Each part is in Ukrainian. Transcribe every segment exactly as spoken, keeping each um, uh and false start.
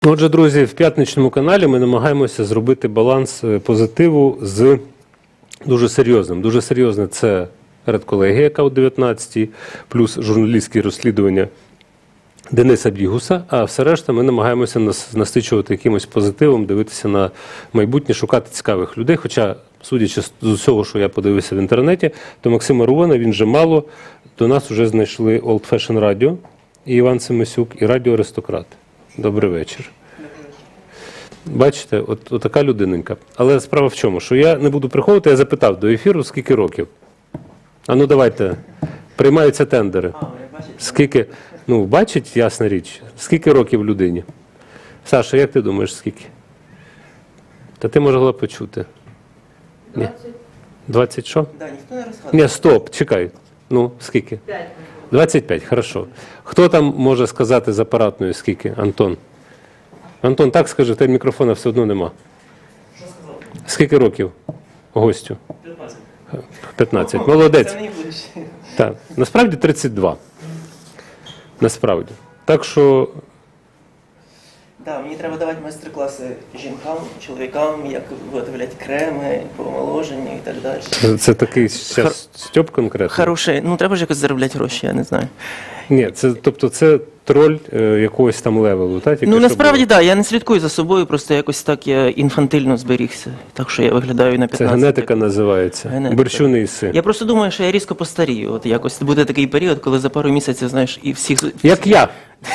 Отже, друзі, в п'ятничному каналі ми намагаємося зробити баланс позитиву з дуже серйозним. Дуже серйозне – це редколегія, яка о дев'ятнадцятій, плюс журналістські розслідування Дениса Бігуса, а все решта ми намагаємося настичувати якимось позитивом, дивитися на майбутнє, шукати цікавих людей. Хоча, судячи з усього, що я подивився в інтернеті, то Максима Рубана, він же мало, до нас вже знайшли Old Fashion Radio, і Іван Семисюк, і Радіо Аристократ. Добрий вечір. Бачите, от, от така людиненька. Але справа в чому? Що я не буду приховувати, я запитав до ефіру, скільки років. А ну давайте, приймаються тендери. Скільки, ну бачить, ясна річ, скільки років людині? Саша, як ти думаєш, скільки? Та ти могла почути. Ні. двадцять що? Да, ніхто не розказує. Ні, стоп, чекай. Ну, скільки? двадцять п'ять, хорошо. Хто там може сказати з апаратною скільки? Антон. Антон, так скажи, в тебе мікрофона все одно нема. Що сказав? Скільки років гостю? п'ятнадцять. п'ятнадцять. Молодець. Це найближче. Так. Насправді тридцять два. Насправді. Так що... Да, мені треба давати майстер-класи жінкам, чоловікам, як виготовляти креми по омоложенню і так далі. Це, це такий зараз Стьоп конкретно? Хороше, ну треба ж якось заробляти гроші, я не знаю. Ні, це, тобто це троль е, якогось там левелу, так? Ну насправді так, да, я не слідкую за собою, просто якось так я інфантильно зберігся. Так що я виглядаю на п'ятнадцять. Це генетика називається. Генетика. Борщу не їси. Я просто думаю, що я різко постарію. От якось буде такий період, коли за пару місяців, знаєш, і всіх... Як я.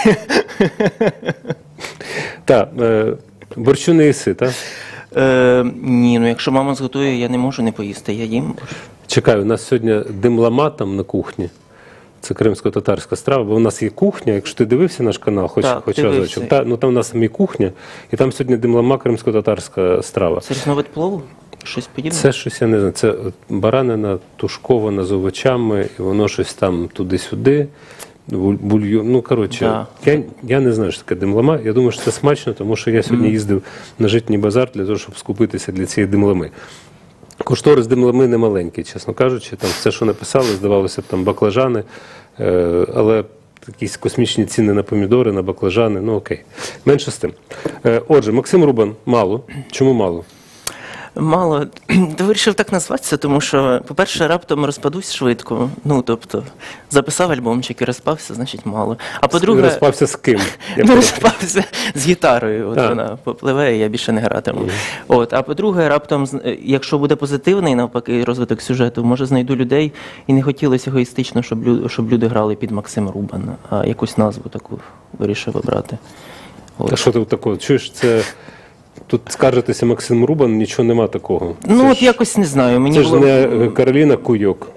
Так, е, борщу не їси, так? Е, ні, ну якщо мама зготує, я не можу не поїсти, я їм. Чекаю, у нас сьогодні димлама там на кухні. Це кримсько-татарська страва, бо у нас є кухня, якщо ти дивився наш канал, хоч, Так, хоч дивився. разочок. Та, ну там у нас є кухня, і там сьогодні димлама кримсько-татарська страва. Це різновид плову? Щось подібне? Це щось, я не знаю, це от баранина тушкована з овочами, і воно щось там туди-сюди, бульйон, ну, коротше, Да. я, я не знаю, що таке димлама, я думаю, що це смачно, тому що я сьогодні їздив на житній базар для того, щоб скупитися для цієї димлами. Кошторис димлами не маленький, чесно кажучи, там все, що написали, здавалося б, там баклажани, е, але якісь космічні ціни на помідори, на баклажани, ну окей. Менше з тим. Е, отже, Максим Рубан мало. Чому мало? Мало. Ти вирішив так назватися, тому що, по-перше, раптом розпадусь швидко. Ну, тобто, записав альбомчик і розпався, значить мало. А по-друге... Розпався з ким? Я Ну, розпався з гітарою, от А. вона попливе, і я більше не гратиму. От, а по-друге, раптом, з- якщо буде позитивний, навпаки, розвиток сюжету, може знайду людей, і не хотілося егоїстично, щоб, лю- щоб люди грали під Максима Рубана, а якусь назву таку вирішив обрати. А що ти такого? Чуєш, це... Тут скаржитися Максим Рубан, нічого нема такого. Ну, це от ж, якось не знаю, мені це ж було... не е, Кароліна Куйок.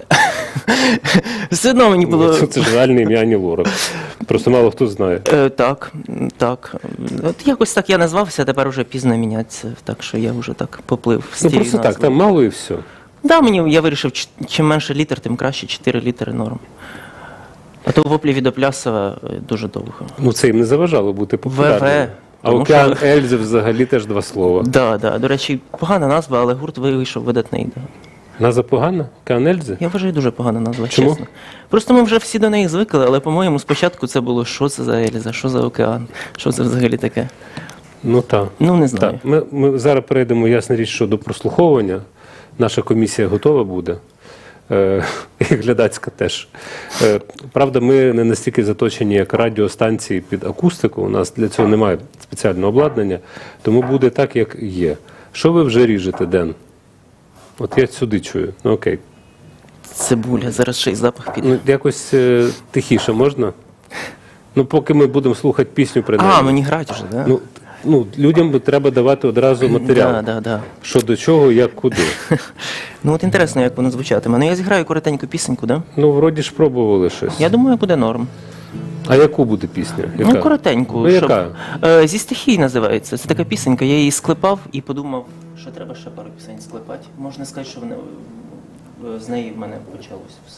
Все одно мені було... Це ж реальне ім'я Ані Лорак. Просто мало хто знає. Е, так, так. От якось так я назвався, а тепер вже пізно мінятися, так що я вже так поплив з Ну цією просто так, назвою. там мало і все. Да, мені, я вирішив, ч- чим менше літер, тим краще, чотири літери норм. А то воплі від Оплясова е, дуже довго. Ну це їм не заважало бути популярним. ВВ. А Тому Океан що- Ельзи взагалі теж два слова. Да, да. До речі, погана назва, але гурт вийшов видатний. Да. Назва погана? Океан Ельзи? Я вважаю, дуже погана назва, Чому? чесно. Просто ми вже всі до неї звикли, але, по-моєму, спочатку це було, що це за Ельза, що за океан, що це взагалі таке. Ну так. Ну, не знаю. Так. Ми, ми зараз перейдемо, ясна річ, що до прослуховування. Наша комісія готова буде. Е, і глядацька теж. Е, правда, ми не настільки заточені, як радіостанції під акустику. У нас для цього немає спеціального обладнання. Тому буде так, як є. Що ви вже ріжете, Ден? От я сюди чую. Ну окей. Цибуля, зараз ще й запах піде. Ну, якось е, тихіше можна? Ну, поки ми будемо слухати пісню, принаймні. А, мені грать уже, да? Ну, ну, людям би треба давати одразу матеріал. Да, да, да. Що до чого, як куди. Ну от інтересно, як воно звучатиме. Ну я зіграю коротеньку пісеньку, да? Ну, вроді ж пробували щось. Я думаю, буде норм. А яку буде пісня? Яка? Ну, коротеньку. Ну, яка? Е, зі стихій називається. Це така пісенька. Я її склепав і подумав, що треба ще пару пісень склепати. Можна сказати, що вони, е, з неї в мене почалось все.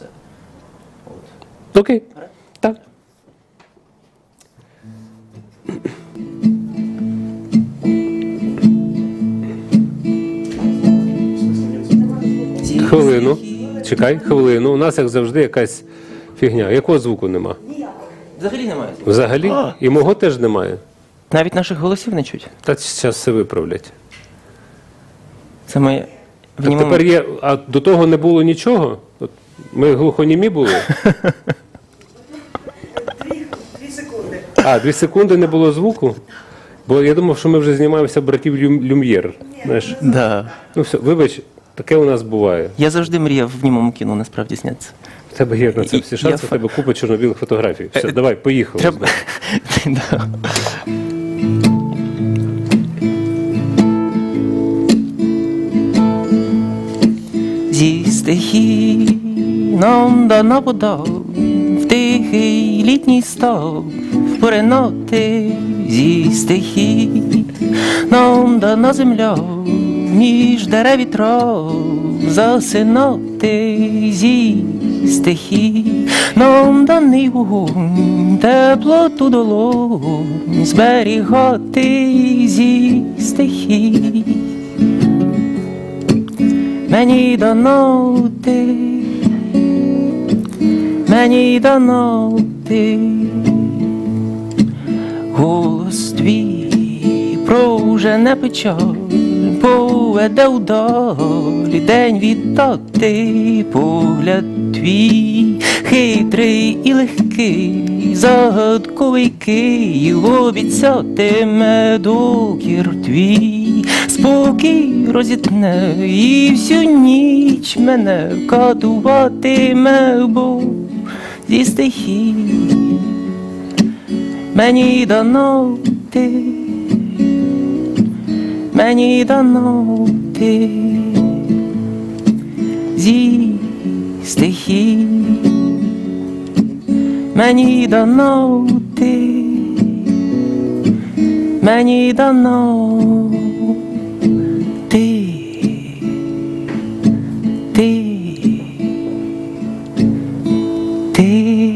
От. Окей. Так. Хвилину. Чекай, хвилину. У нас, як завжди, якась фігня. Якого звуку нема? Взагалі немає звуку. Взагалі? А. І мого теж немає. Навіть наших голосів не чуть. Та зараз все виправлять. Це моє... в Так ньому- тепер є, а до того не було нічого? От ми глухонімі були? Дві секунди. А, дві секунди не було звуку? Бо я думав, що ми вже знімаємося братів Люм- Люм'єр. Знаєш? Да. Ну все, вибач, таке у нас буває. Я завжди мріяв в німому кіно насправді знятися. В тебе є на це І- всі я шанси, в фа- тебе купа чорно-білих фотографій. Все, давай, поїхали. Треба... Да. Зі стихій нам дана вода, в тихий літній став пориноти. Зі стихій нам дана земля, між дерев і трав засинати. Зі стихій нам даний вогонь, теплоту долонь зберігати. Зі стихій мені дано ти, мені дано ти, голос твій прожене печаль, поведе удалі день віддати. Погляд твій хитрий і легкий, загадковий Київ обіцятиме докір твій. Спокій розітне і всю ніч мене катуватиме, бо зі стихій мені дано ти, мені дано ти. Зі стихій мені дано ти, мені дано ти, ти, ти.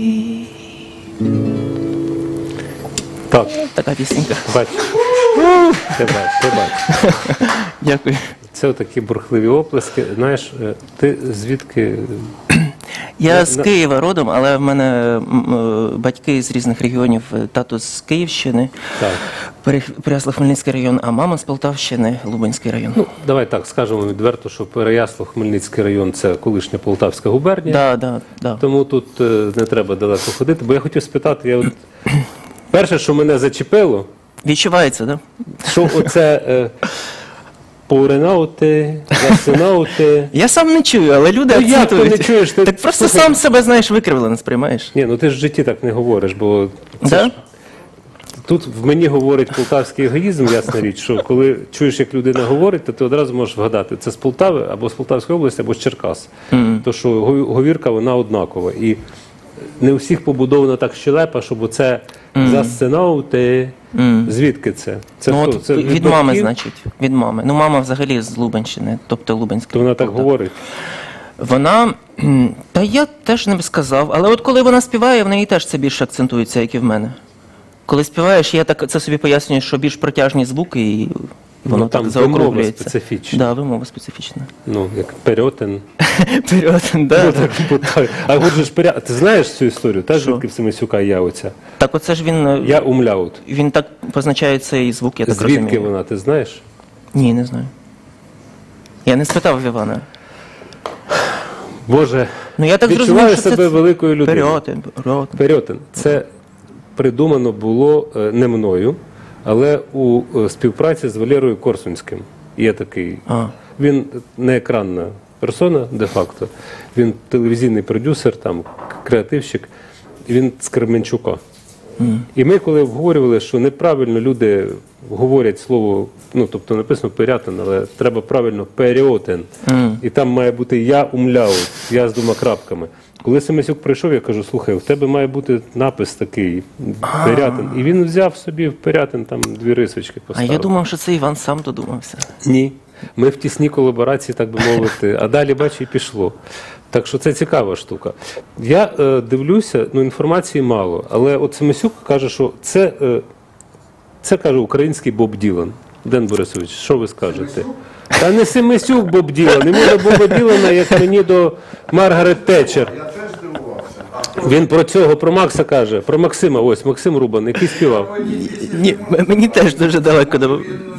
Так, Така пісенька. бач. Ти бач, ти бач. Дякую. Це такі бурхливі оплески. Знаєш, е, ти звідки? Я На- з на- Києва родом, але в мене м, е, батьки з різних регіонів. Тато з Київщини, Так. Переяслав-Хмельницький район, а мама з Полтавщини, Лубенський район. Ну, давай так, скажемо відверто, що Переяслав-Хмельницький район – це колишня Полтавська губернія. Да, да, да. Тому тут е, не треба далеко ходити. Бо я хотів спитати, я от... перше, що мене зачепило, Відчувається, да? що оце е, поринати, засинати. Я сам не чую, але люди Ну, як ти акцентують. не чуєш? Ти- Так просто слухай. сам себе, знаєш, викривлено сприймаєш. Ні, ну ти ж в житті так не говориш, бо це Да? ж, тут в мені говорить полтавський егоїзм, ясна річ, що коли чуєш, як людина говорить, то ти одразу можеш вгадати, це з Полтави, або з Полтавської області, або з Черкас. То що гові- говірка, вона однакова. І не у всіх побудована так щелепа, щоб оце засинати. Звідки це? Це Ну, хто? от Це від мами, батьків? значить. Від мами. Ну, мама взагалі з Лубенщини, тобто Лубенський. То вона так Полтава. говорить. Вона, м, та я теж не б сказав, але от коли вона співає, в неї теж це більше акцентується, як і в мене. Коли співаєш, я так це собі пояснюю, що більш протяжні звуки, і воно Ну, там так вимова заокруглюється. специфічна. Да, вимова специфічна. Ну, як перетин. Вперед, да, Ну, да. так, бо так. А от же ж перя... Ти знаєш цю історію? Та Що? звідки в Семисюка я оця? Так оце ж він, е, Я умляут. він так позначає цей звук, я так Звідки розумію. вона, ти знаєш? Ні, не знаю. Я не спитав в Івана. Боже, Ну я так відчуваю зрозумів, що себе це великою людиною. Період, період. Перетин. Це придумано було е, не мною, але у е, співпраці з Валерою Корсунським. Є такий. А. Він не екранна персона, де-факто. Він телевізійний продюсер, там, к- креативщик. Він з Кременчука. І ми, коли обговорювали, що неправильно люди говорять слово, ну, тобто написано «перятин», але треба правильно «періотин». І там має бути «я умляв», «я» з двома крапками. Коли Семисюк прийшов, я кажу, слухай, у тебе має бути напис такий «перятин». І він взяв собі в «перятин», там дві рисочки А поставив. я думав, що це Іван сам додумався. Ні. Ми в тісній колаборації, так би мовити, а далі, бачу, і пішло. Так що це цікава штука. Я е, дивлюся, ну інформації мало, але от Семисюк каже, що це, е, це каже, український Боб Ділан. Ден Борисович, що ви скажете? Та не Семисюк Боб Ділан, йому до Боба Ділана, як мені до Маргарет Тетчер. Я теж здивувався. Він про цього, про Макса каже, про Максима, ось Максим Рубан, який співав. Ні, м- мені теж дуже далеко до.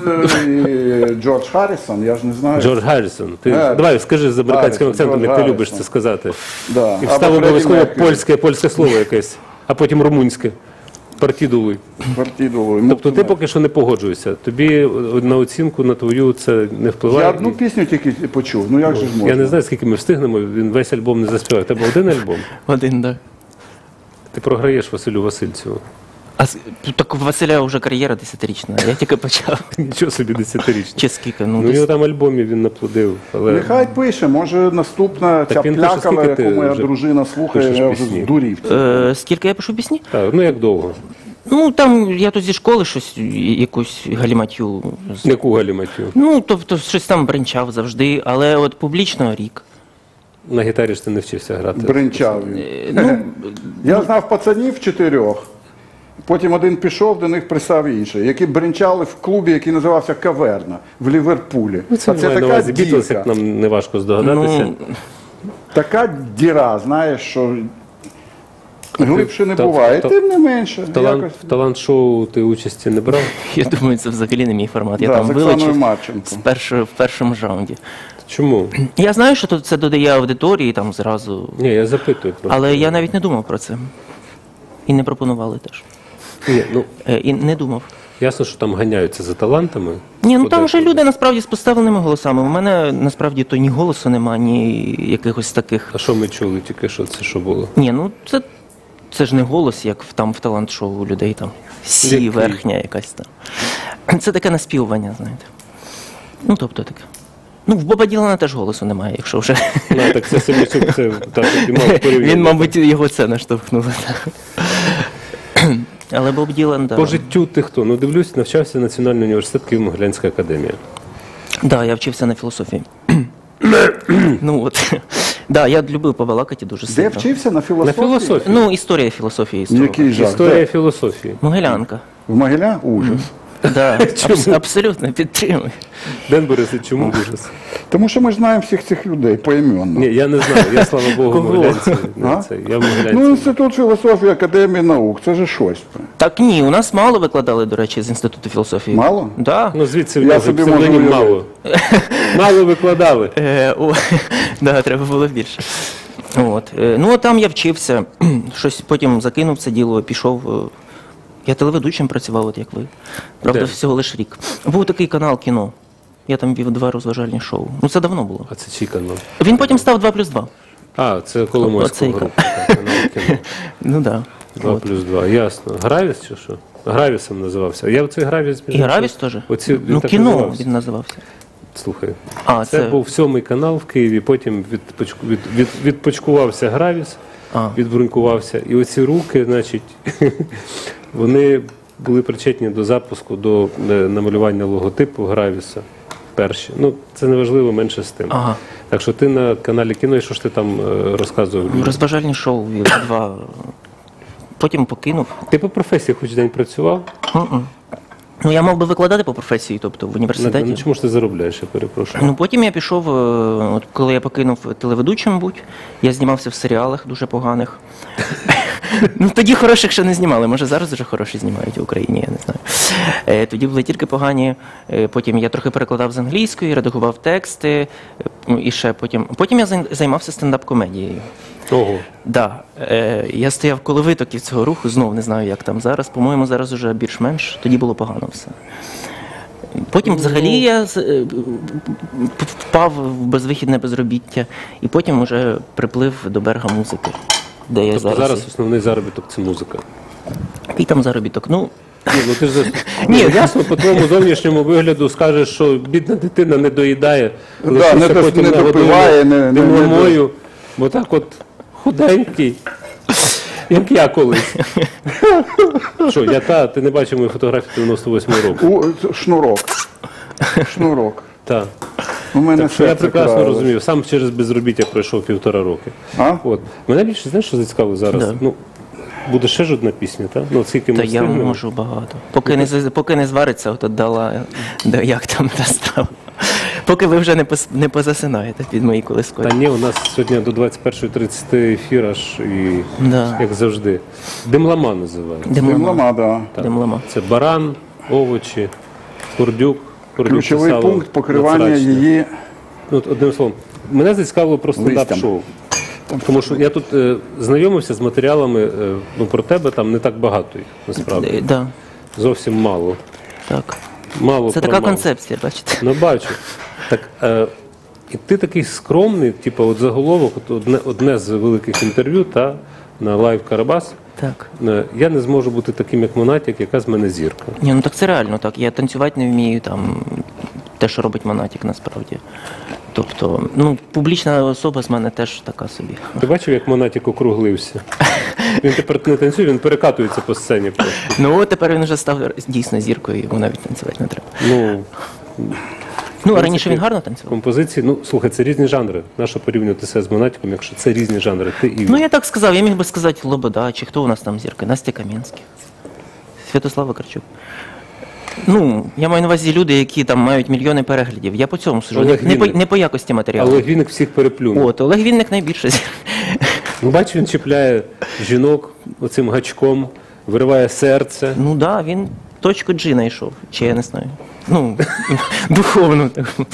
Е, Джордж Харрісон, я ж не знаю. Джордж Гаррісон. Ти, Е, давай, скажи з американським Гаррісон, акцентом, Джордж як ти любиш Гаррісон. це сказати. Да. І Або встав Фредді обов'язково Меркюрі. польське, польське слово якесь, а потім румунське. Партідовий. Партідовий. Ну, Тобто ти поки що не погоджуєшся. Тобі на оцінку на твою це не впливає. Я одну пісню тільки почув, ну як же ж можна? Я не знаю, скільки ми встигнемо, він весь альбом не заспіває. В тебе один альбом. Один, так. Ти програєш Василю Васильцеву. А с- так у Василя вже кар'єра десятирічна, я тільки почав. Нічого собі десятирічний. Чи скільки? Ну, Ну, його десь... там альбомів він наплодив, але Нехай пише, може наступна ця він пише, плякала, скільки ти яку моя вже дружина слухає, пишеш я вже пісні? здурів. Е, скільки я пишу пісні? так, ну як довго? Ну, там я тут зі школи щось, якусь галіматю. з- Яку галіматю? Ну, тобто щось там бренчав завжди, але от публічно рік. На гітарі ж ти не вчився грати. Бринчав він. Е, Ну, Я знав пацанів чотирьох, потім один пішов, до них пристав інший, які бринчали в клубі, який називався Каверна в Ліверпулі. Ну, це А це має на така увазі Бітлз, як дірка, нам не важко здогадатися. ну, така діра, знаєш, що глибше не та- буває. та- Тим не менше. Талант, якось. в талант-шоу ти участі не брав? я думаю, це взагалі не мій формат. Я Да, там з Оксаною вилучив Марченко. з першого, в першому ж раунді. Чому? Я знаю, що тут це додає аудиторії там зразу, Ні, я запитую просто. але я навіть не думав про це. І не пропонували теж. Ні, ну, Е, І не думав. ясно, що там ганяються за талантами. Ні, ну там вже Подекуди. люди насправді з поставленими голосами. У мене насправді то ні голосу нема, ні якихось таких. А що ми чули тільки що? Це що було? Ні, ну це, це ж не голос, як в, там в талант-шоу у людей там. Сі, Який? верхня якась там. Це таке наспівування, знаєте. Ну, тобто таке. Ну, в Боба Ділана теж голосу немає, якщо вже. Ну, так це Семенчук, це так, і мав порівняно. Він, мабуть, його це наштовхнуло. Але Боб Ділан, так. По життю ти хто? Ну, дивлюсь, навчався Національний університет Києво-Могилянська академія. Да, я вчився на філософії. Ну от. Да, я любив побалакати дуже Де сильно. вчився? На На філософії? філософії. Ну, історія філософії. Історія. Який жах? Історія Де? філософії. Могилянка. В Могиля? Ужас. Да, абс- абсолютно підтримую. Ден Борисович, чому ужас? Тому що ми ж знаємо всіх цих людей поіменно. Ні, я не знаю, я, слава Богу, Кого? могилянці. Не, А? це, я в Могилянці. Ну, Інститут філософії Академії наук, це ж щось. Так ні, у нас мало викладали, до речі, з інституту філософії. Мало? Да. Ну, звідси в Я нього собі псевдонім можу мало. Мало викладали. Е, о, да, треба було більше. От. Е, ну, а там я вчився, щось потім закинув це діло, пішов. е, Я телеведучим працював, от як ви. Правда, Де? всього лиш рік. Був такий канал кіно. Я там вів два розважальні шоу. Ну, це давно було. А це чий канал? Він потім став два плюс два. А, це Коломойська Оцей група. так, канал кіно. Ну так. Два плюс два, ясно. Гравіс чи що? Гравісом називався. Я оцей Гравіс... І Гравіс теж? Оці, він Ну, так кіно називався. він називався. Слухай, А, це, це, був сьомий канал в Києві, потім відпочку, від, від, відпочкувався Гравіс, А. відбрунькувався. І оці руки, значить, вони були причетні до запуску, до е, намалювання логотипу Гравіса. Перші. Ну, це неважливо, менше з тим. Ага. Так що ти на каналі кіно, і що ж ти там е, розказував? людям? розважальні шоу вів два. Потім покинув. Ти по професії хоч день працював? М-м. Ну, я мав би викладати по професії, тобто в На, університеті. ну, чому ж ти заробляєш, я перепрошую? Ну, потім я пішов, е, от коли я покинув телеведучим будь, я знімався в серіалах дуже поганих. Ну, тоді хороших ще не знімали, може зараз вже хороші знімають в Україні, я не знаю. Е, Тоді були тільки погані, Е, потім я трохи перекладав з англійської, редагував тексти, е, ну, і ще потім. Потім я зай- займався стендап-комедією. Ого. Да, е, я стояв коло витоків цього руху, знов не знаю, як там зараз. По-моєму, зараз уже більш-менш, тоді було погано все. Потім взагалі я з- е, впав в безвихідне безробіття, і потім вже приплив до берега музики, де я Тобто зараз. зараз основний заробіток це музика. Який там заробіток? Ну, Ні, ну ти ж Ні. ну, ясно, по твоєму зовнішньому вигляду скажеш, що бідна дитина не доїдає, Да, лишився не дос- потім не на допиває, не- не- не димомою, бо так от худенький, як я колись. Що, я та, ти не бачив мою фотографію дев'яносто восьмого року. У, шнурок. Шнурок. Так. У мене Так що я серце прекрасно краялось. розумію. Сам через безробіття пройшов півтора роки. А? От. Мене більше, знаєш, що зацікавило зараз? Да. Ну, буде ще ж одна пісня, так? Ну, скільки ми та я встигнемо. можу багато. Поки не, з- поки не звариться, от дала, да, як там та страва. Поки ви вже не, пос... не позасинаєте під мої колискою. Та ні, у нас сьогодні до двадцять першої тридцять ефір аж і, Да. як завжди. Димлама називається. Димлама. Димлама, да. Так. Димлама. Це баран, овочі, курдюк. курдюк Ключовий це сало пункт покривання надсрачне. її Ну, от одним словом, мене зацікавило про стендап-шоу. Тому що я тут е, знайомився з матеріалами е, ну, про тебе, там не так багато їх, насправді. Е, Да, Зовсім мало. так. Мало Це про така мало. концепція, бачите. Ну, бачу. Так, е, і ти такий скромний, типу, от заголовок, от одне, одне з великих інтерв'ю та на Лайв Карабас. Так. Е, я не зможу бути таким, як Монатік, яка з мене зірка. Ні, ну так це реально так. Я танцювати не вмію, там те, що робить Монатік, насправді. Тобто, ну, публічна особа з мене теж така собі. Ти бачив, як Монатік округлився? Він тепер не танцює, він перекатується по сцені просто. Ну, от тепер він вже став дійсно зіркою, йому навіть танцювати не треба. Ну, Ну, а раніше він гарно танцював. композиції, ну, слухай, це різні жанри. Нащо порівнювати себе з Монатіком, якщо це різні жанри? Ти і він. Ну, я так сказав, я міг би сказати Лобода, чи хто у нас там зірка? Настя Кам'янський, Святослав Вакарчук. Ну, я маю на увазі люди, які там мають мільйони переглядів. Я по цьому сужу. Олег Не, не, по, Вінник. не по якості матеріалу. Але Гвінник всіх переплюнув. От, Олег Вінник найбільше зірка. Ну, бач, він чіпляє жінок оцим гачком, вириває серце. Ну так, да, він точку G знайшов, чи я не знаю. Ну, духовно.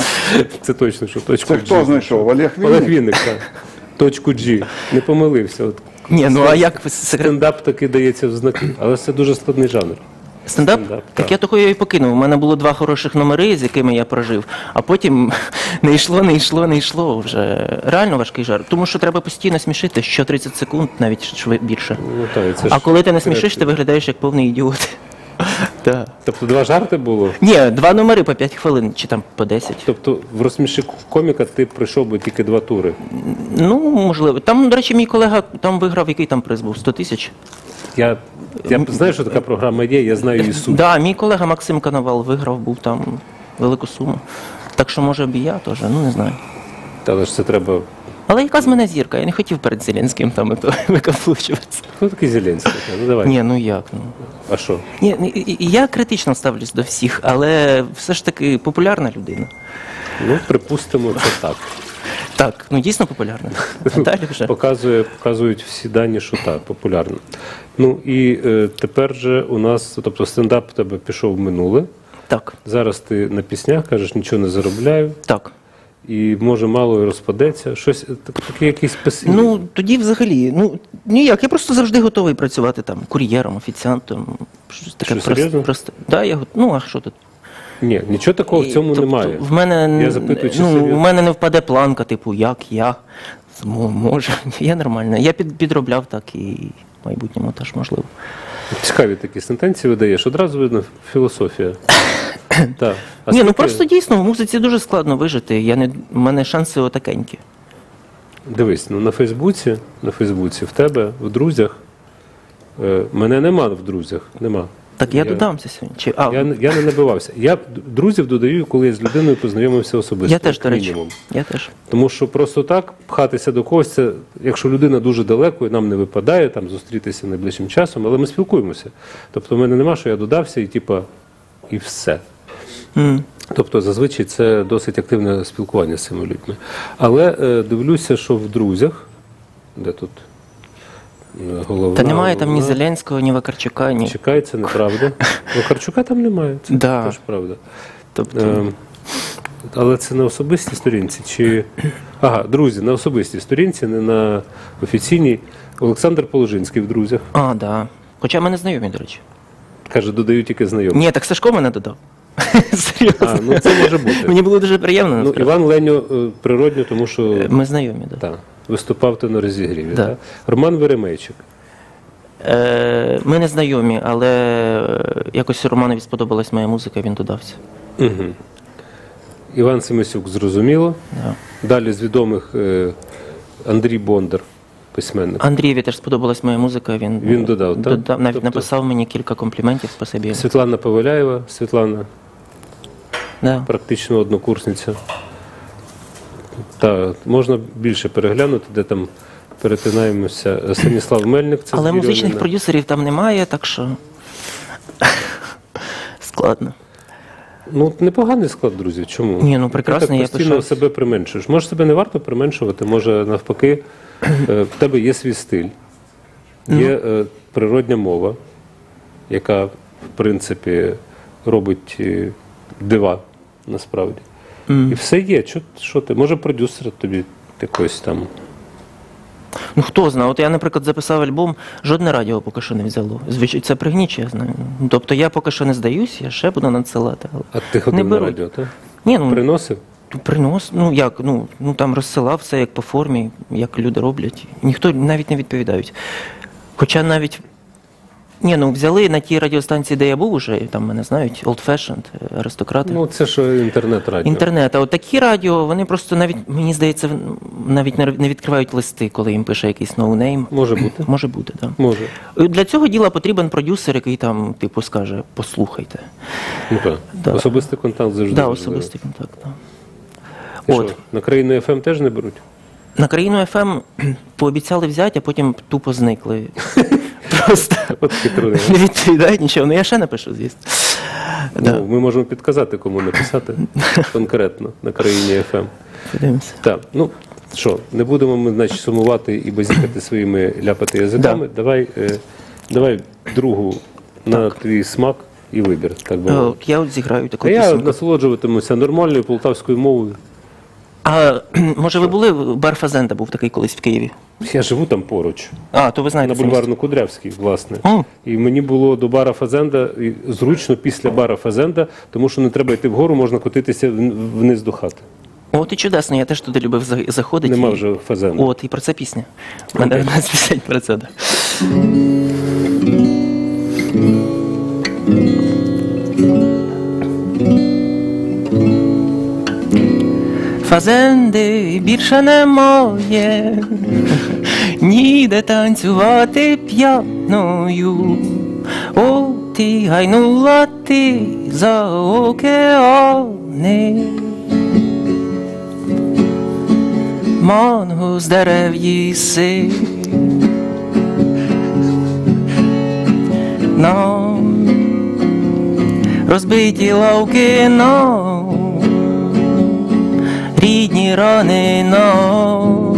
Це точно, що точку це G. хто знайшов? Олег Олег Вінник? Вінник, так. Точку G. Не помилився. От Ні, ну а як секрет... стендап таки дається в знаки, але це дуже складний жанр. Стендап? Стендап, Так так. я такого і покинув. У мене було два хороших номери, з якими я прожив, а потім не йшло, не йшло, не йшло. Вже реально важкий жар. Тому що треба постійно смішити, що тридцять секунд, навіть шви більше. Ну, та, і це ж А коли ти не смішиш, крепкий. ти виглядаєш як повний ідіот. Так. Тобто два жарти було? Ні, два номери по п'ять хвилин, чи там по десять. Тобто в розсміши коміка ти пройшов би тільки два тури. Ну, можливо. Там, до речі, мій колега там виграв, який там приз був? сто тисяч? Я, я знаю, що така програма є, я знаю її Так, суть. да, мій колега Максим Коновал виграв, був там велику суму. Так що, може б і я теж, ну не знаю. Але ж це треба. Але яка з мене зірка? Я не хотів перед Зеленським там і то викаплучуватися. Хто такий Зеленський? Ну давай. Ні, ну як? Ну. А що? Ні, ні, і- і я критично ставлюсь до всіх, але все ж таки популярна людина. Ну, припустимо, це так. Так, ну дійсно популярна. А далі вже. Показує, показують всі дані, що так, популярно. Ну і е, тепер же у нас, тобто стендап в тебе пішов в минуле. Так, Зараз ти на піснях кажеш, нічого не заробляю, так. і може мало і розпадеться. Щось е, так- таке якийсь пасивний. Ну, тоді взагалі, ну ніяк, я просто завжди готовий працювати там кур'єром, офіціантом. Щось таке Що, серйозно? просто, просто. Да, я, го- ну, а що тут? Ні, нічого такого в цьому Тобто, немає. В мене, Я запитую, чи ну, серйозно? в мене не впаде планка, типу, як я. Мо- Може, я нормально. Я під, підробляв так і в майбутньому теж можливо. Цікаві такі сентенції видаєш, одразу видно філософія. Так. А Ні, ну скільки- просто дійсно в музиці дуже складно вижити. Я не, в мене шанси отакенькі. Дивись, ну на Фейсбуці, на Фейсбуці в тебе, в друзях, е, мене нема в друзях, нема. Так я, додамся сьогодні. Чи, а, Я, я, не- я не набивався. Я д- друзів додаю, коли я з людиною познайомився особисто. теж, як до речі. мінімум. Я теж. Тому що просто так пхатися до когось, це, якщо людина дуже далеко і нам не випадає там зустрітися найближчим часом, але ми спілкуємося. Тобто в мене нема, що я додався і типа, і все. М. Тобто зазвичай це досить активне спілкування з цими людьми. Але е, дивлюся, що в друзях, де тут е, головна... Та немає там ні головна, Зеленського, ні Вакарчука, ні. Чекай, це неправда. Вакарчука там немає, це Да. теж правда. Тобто, Е, але це на особистій сторінці? Чи... Ага, друзі, на особистій сторінці, не на офіційній. Олександр Положинський в друзях. а, да. Хоча мене знайомі, до речі. Каже, додаю тільки знайомих. Ні, так Сашко мене додав. Серйозно. А, ну це може бути. Мені було дуже приємно. Ну, насправді. Іван Леньо е, природньо, тому що Ми знайомі, так. Да. та, виступав ти на розігріві. Да. Та? Роман Веремейчик. Е, ми не знайомі, але е, якось Романові сподобалась моя музика, він додався. Угу. Іван Семисюк, зрозуміло. Да. Далі з відомих е, Андрій Бондар, письменник. Андрієві теж сподобалась моя музика, він, Він додав, так? додав навіть Тобто- написав мені кілька компліментів, спасибі. йому. Світлана Поваляєва, Світлана, Да. практично однокурсниця. Та, можна більше переглянути, де там перетинаємося. Станіслав Мельник, це Але з музичних Вірьовнина. продюсерів там немає, так що складно. Ну, непоганий склад, друзі. Чому? Ні, ну, прекрасно, Ти я так постійно пишаюсь. себе применшуєш. Може, себе не варто применшувати, може, навпаки, е, в тебе є свій стиль, є е, природня мова, яка, в принципі, робить е, дива, насправді. І все є. Що, що ти? Може, продюсер тобі якось там. Ну хто знає, от я, наприклад, записав альбом, жодне радіо поки що не взяло. Звичайно, це пригніч, я знаю. Ну, тобто я поки що не здаюсь, я ще буду надсилати. Але А ти ходив не на беруть. радіо, так? Ні, ну, Приносив? принос, ну як, ну, ну там розсилав все як по формі, як люди роблять. Ніхто навіть не відповідають. Хоча навіть, ні, ну взяли на тій радіостанції, де я був уже, там мене знають, Old Fashioned, аристократи. Ну, це ж інтернет-радіо. Інтернет, а от такі радіо, вони просто навіть, мені здається, навіть не не відкривають листи, коли їм пише якийсь ноунейм. Може бути. Може бути, так. Може. Для цього діла потрібен продюсер, який там, типу, скаже, послухайте. Ну так. Да. Особистий контакт завжди. Так, да, важливий. особистий контакт. Да. І От. що, на країну еф ем теж не беруть? На країну еф ем пообіцяли взяти, а потім тупо зникли. Просто От хитруни. не відповідають нічого. Ну я ще напишу, звісно. Да. Ну, ми можемо підказати, кому написати конкретно на країні еф ем. Подивимося. Так, ну що, не будемо ми, значить, сумувати і базікати своїми ляпати язиками. Давай, е, давай другу на твій смак і вибір, так би Е, мовити. Я от зіграю таку А я пісеньку. насолоджуватимуся нормальною полтавською мовою. А може ви були, бар Фазенда був такий колись в Києві? Я живу там поруч. А, то ви знаєте. На це місце. бульварно-Кудрявській, власне. О. І мені було до бара Фазенда і зручно після бара Фазенда, тому що не треба йти вгору, можна котитися вн- вниз до хати. От і чудесно, я теж туди любив за- заходити. Нема і- вже Фазенда. От, і про це пісня. У мене одна з пісень про це. Да. Фазенди більше немає, ніде танцювати п'яною. О, ти гайнула ти за океани. Манго з дерев їси. Нам розбиті лавки нам, рідні рани нам,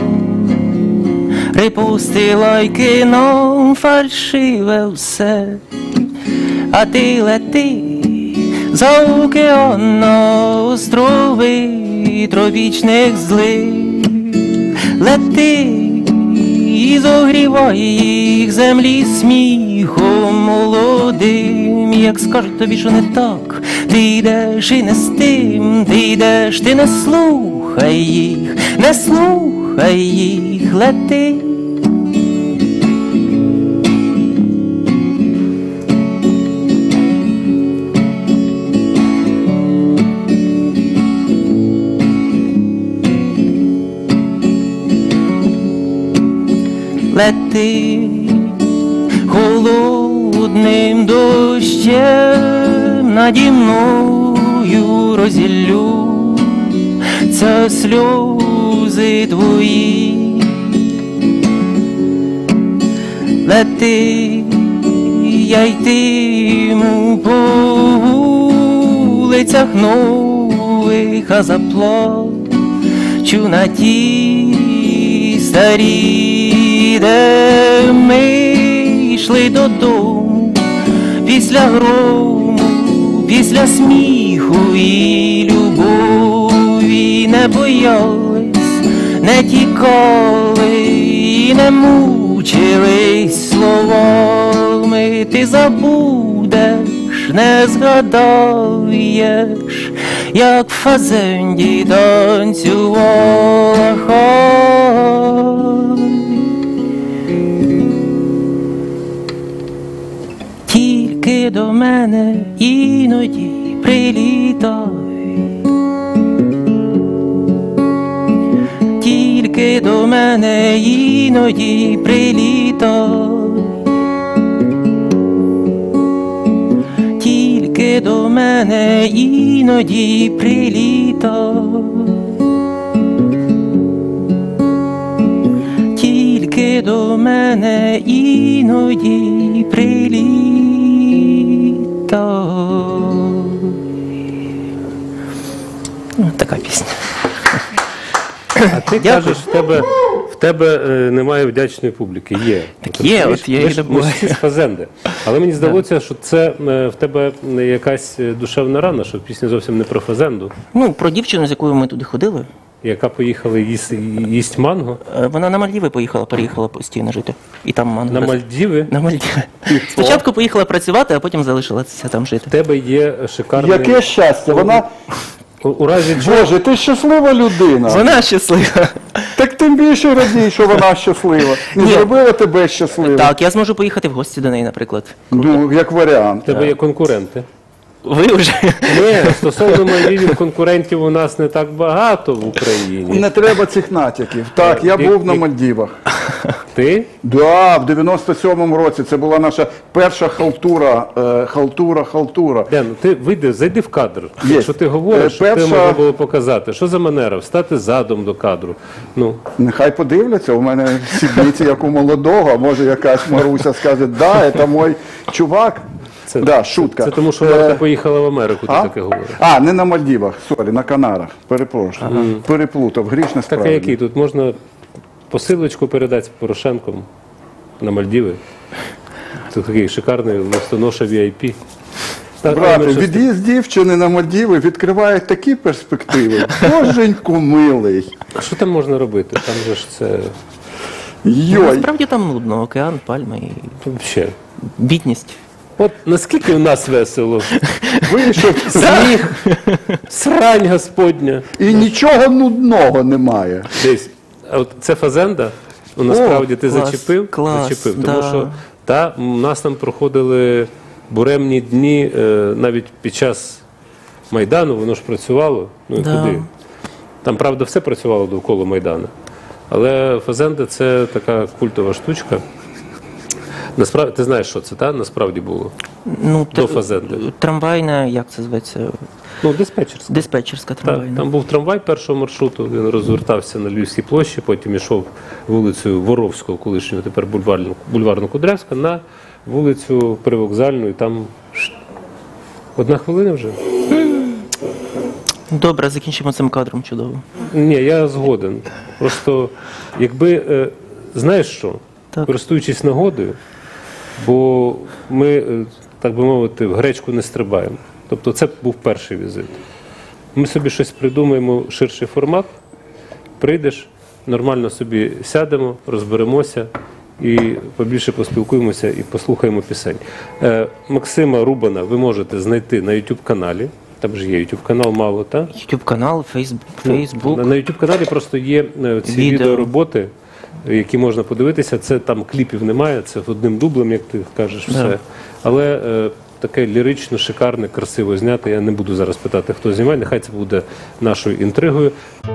репустила й кино фальшиве все, а ти лети за океан на острови тропічних злив. Лети і зогрівай їх землі сміхом молодим. Як скажуть тобі, що не так, ти йдеш і не з тим, ти йдеш, ти не слухай їх, не слухай їх, лети. Лети холодним дощем наді мною розіллю це сльози твої. Лети, я йтиму по вулицях нових, а заплачу на ті старі, де ми йшли додому після грому, після сміху і любові. Не боялись, не тікали і не мучились словами. Ти забудеш, не згадаєш, як в Фазенді танцювала хай. Тільки до мене іноді прилітай, тільки до мене іноді прилітай, тільки до мене іноді прилітай, тільки до мене іноді прилітай. Ну, така пісня. А ти кажеш, в тебе, в тебе е, немає вдячної публіки. Є. Так От, є, розумієш, от я ми її ж- добуваю. Ми ж всі з фазенди. Але мені здалося, що це е, в тебе якась е, душевна рана, що пісня зовсім не про фазенду, Ну, про дівчину, з якою ми туди ходили. яка поїхала їсть, їсть манго Е, Вона на Мальдіви поїхала, переїхала постійно жити. І там манго. на росте. Мальдіви. На Мальдіви. Спочатку поїхала працювати, а потім залишилася там жити. В тебе є шикарний... Яке щастя, вона, У, у разі чого... Боже, ти щаслива людина. Вона щаслива. Так тим більше радій, що вона щаслива. Не Ні. зробила тебе щасливим. Так, я зможу поїхати в гості до неї, наприклад. Ну, як варіант. В тебе є конкуренти. Ви вже. Ні, стосовно Мальдівів, конкурентів у нас не так багато в Україні. Не треба цих натяків. Так, я Як- був на як- Мальдівах. Ти? Да, в дев'яносто сьомому році це була наша перша халтура, е, халтура, халтура. Ден, ну ти вийди, зайди в кадр. Є. Якщо ти говориш, Е, щоб ти перша- можна було показати. Що за манера? Встати задом до кадру. Ну, Нехай подивляться, у мене сідниці, як у молодого, а може якась Маруся скаже, да, це мій чувак. це, Да, шутка. це тому, що Е, Марта поїхала в Америку, ти А? таке говориш. а, не на Мальдівах, сорі, на Канарах. Перепрошую. Переплутав, грішне Так, а справа. який? Тут можна посилочку передати Порошенком на Мальдіви. Це такий шикарний листоноша ві ай пі. Так, Брате, Аймер, щось ти- від'їзд дівчини на Мальдіви відкриває такі перспективи. Боженьку милий. А що там можна робити? Там же ж це Йой. Насправді там нудно. Океан, пальми і взагалі. бідність. От наскільки у нас весело. Вийшов Сміх, срань Господня. і нічого нудного немає. Десь, а от це фазенда, ну насправді ти клас, зачепив, клас, зачепив, да. тому що та, у нас там проходили буремні дні, е, навіть під час Майдану, воно ж працювало, ну і Да. куди. Там, правда, все працювало довкола Майдану. Але фазенда це така культова штучка. Насправді, ти знаєш, що це, та? Насправді було? Ну, До тр- фазенди. Трамвайна, як це зветься? Ну, диспетчерська. Диспетчерська Так, трамвайна. там був трамвай першого маршруту, він розвертався на Львівській площі, потім йшов вулицею Воровського, колишнього, тепер бульварну, бульварно-Кудрявська, на вулицю Привокзальну, і там шт. Одна хвилина вже? Добре, закінчимо цим кадром чудово. Ні, я згоден. Просто якби, е, знаєш що, Так. користуючись нагодою, бо ми, е, так би мовити, в гречку не стрибаємо. Тобто це був перший візит. Ми собі щось придумаємо, ширший формат, прийдеш, нормально собі сядемо, розберемося і побільше поспілкуємося і послухаємо пісень. Е, Максима Рубана ви можете знайти на ютуб-каналі. Там же є ютуб-канал мало, так? Ютуб канал, Фейсбук, Фейсбук. На, на YouTube каналі просто є е, ці Відео. відеороботи, які можна подивитися. Це там кліпів немає, це одним дублем, як ти кажеш, все. Да. Але е, таке лірично, шикарне, красиво знято. Я не буду зараз питати, хто знімає. Нехай це буде нашою інтригою.